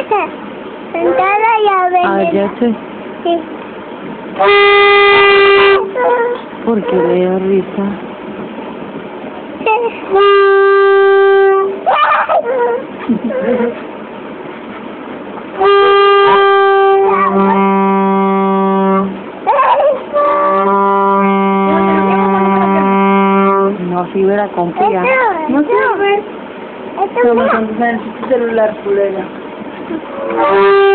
Sentada y a ver. Ah, ya sé. Sí. ¿Por qué le da risa? No sirve, confía. No sirve. ¿Cómo contestar en tu celular, culera?